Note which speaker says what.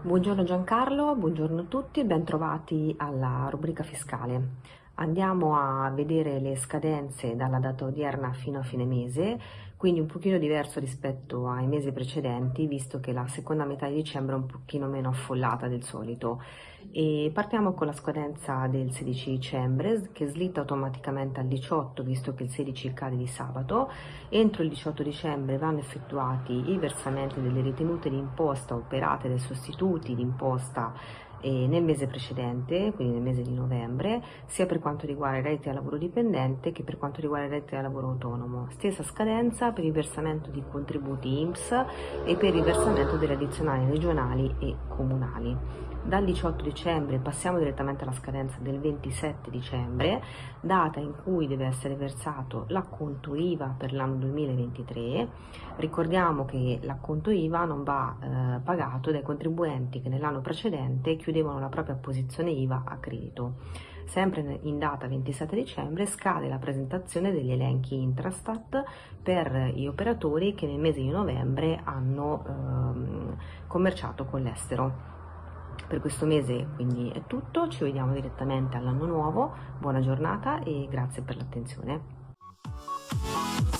Speaker 1: Buongiorno Giancarlo, buongiorno a tutti, bentrovati alla rubrica fiscale. Andiamo a vedere le scadenze dalla data odierna fino a fine mese, quindi un pochino diverso rispetto ai mesi precedenti, visto che la seconda metà di dicembre è un pochino meno affollata del solito. E partiamo con la scadenza del 16 dicembre, che slitta automaticamente al 18, visto che il 16 cade di sabato. Entro il 18 dicembre vanno effettuati i versamenti delle ritenute di imposta operate dai sostituti di imposta nel mese precedente, quindi nel mese di novembre, sia per quanto riguarda i redditi da lavoro dipendente che per quanto riguarda i redditi da lavoro autonomo. Stessa scadenza per il versamento di contributi INPS e per il versamento delle addizionali regionali e comunali. Dal 18 dicembre passiamo direttamente alla scadenza del 27 dicembre, data in cui deve essere versato l'acconto IVA per l'anno 2023. Ricordiamo che l'acconto IVA non va pagato dai contribuenti che nell'anno precedente chiudevano la propria posizione IVA a credito. Sempre in data 27 dicembre scade la presentazione degli elenchi Intrastat per gli operatori che nel mese di novembre hanno commerciato con l'estero. Per questo mese quindi è tutto, ci vediamo direttamente all'anno nuovo, buona giornata e grazie per l'attenzione.